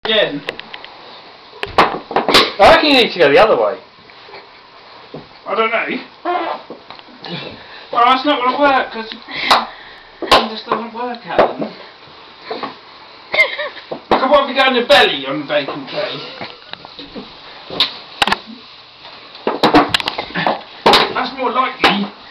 Again. I reckon you need to go the other way. I don't know. Well, that's not going to work because it just doesn't work, Alan. Look, what have you got on your belly on the baking tray? That's more likely.